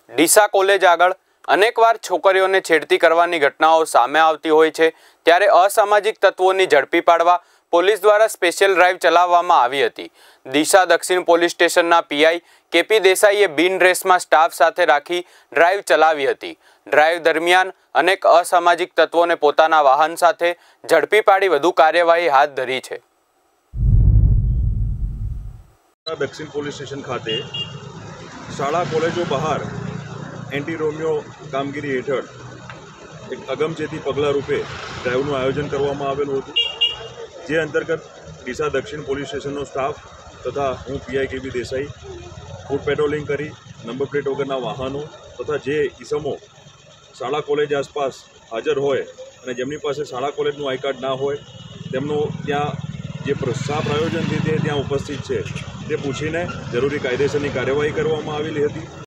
Deesa college આગળ અનેકવાર છોકરીઓને છેડતી કરવાની ઘટનાઓ સામે આવતી હોય છે, ત્યારે અસામાજિક તત્વોની ઝડપી પાડવા પોલીસ દ્વારા સ્પેશિયલ ડ્રાઈવ ચલાવવામાં આવી હતી। ડીસા દક્ષિણ પોલીસ સ્ટેશનના પીઆઈ કેપી દેસાઈએ બિન ડ્રેસમાં સ્ટાફ સાથે રાખી ડ્રાઈવ ચલાવી હતી। ડ્રાઈવ દરમિયાન અનેક અસામાજિક તત્વોને પોતાના વાહન સાથે ઝડપી પાડી વધુ કાર્યવાહી હાથ ધરી છે। દક્ષિણ પોલીસ સ્ટેશન ખાતે શાળા કોલેજો બહાર એન્ટી રોમિયો કામગીરી હેઠળ એક અગમચેતી પગલાં રૂપે ડ્રાઈવનું આયોજન કરવામાં આવેલું હતું, જે અંતર્ગત ડીસા દક્ષિણ પોલીસ સ્ટેશનનો સ્ટાફ તથા હું PI KP Desai foot patrolling કરી નંબર પ્લેટ વગરના વાહનો તથા જે ઈસમો શાળા કોલેજ આસપાસ હાજર હોય અને જેમની પાસે શાળા કોલેજનું આઈ કાર્ડ ના હોય તેમનું ત્યાં જે શા પ્રયોજનથી તે ત્યાં ઉપસ્થિત છે તે પૂછીને જરૂરી કાયદેસરની કાર્યવાહી કરવામાં આવેલી હતી।